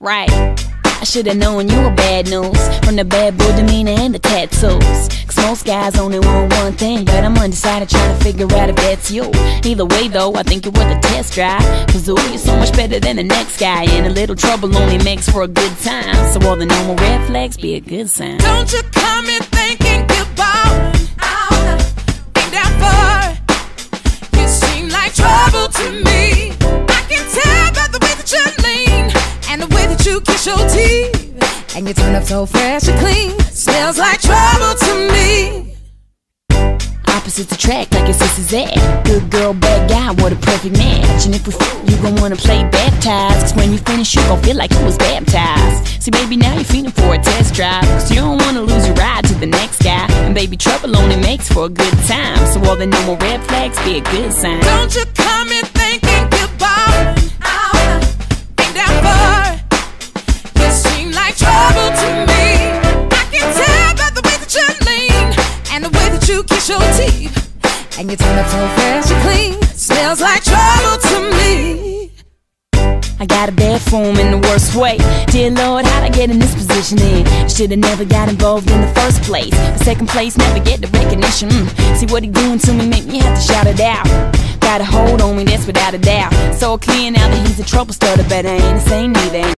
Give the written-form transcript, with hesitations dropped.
Right. I should've known you were bad news, from the bad boy demeanor and the tattoos. Cause most guys only want one thing, but I'm undecided trying to figure out if that's you. Either way though, I think you're worth a test drive. Cause ooh, you're so much better than the next guy, and a little trouble only makes for a good time. So all the normal red flags be a good sign. Don't you come in thinking you're ballin' out, ain't that far. You seem like trouble to me. I can tell by the way that you lean and the way that you kiss your teeth, and you turn up so fresh and clean. Smells like trouble to me. Opposites attract like your sister's at. Good girl, bad guy, what a perfect match. And if we f***, you gon' wanna play baptized. Cause when you finish, you gon' feel like you was baptized. See baby, now you're feeling for a test drive, cause you don't wanna lose your ride to the next guy. And baby, trouble only makes for a good time. So all the normal red flags be a good sign. Don't you come in thinking you're ballin' out, ain't that far. You seem like trouble to me. I can tell by the way that you lean and the way that you kiss your teeth, and you turn up so fresh and clean. Smells like trouble to me. I got a bad form in the worst way. Dear Lord, how'd I get in this position in? Should've never got involved in the first place. The second place, never get the recognition. See what he doing to me, make me have to shout it out. Got a hold on me, that's without a doubt. So clear now that he's a trouble starter, but I ain't the same neither.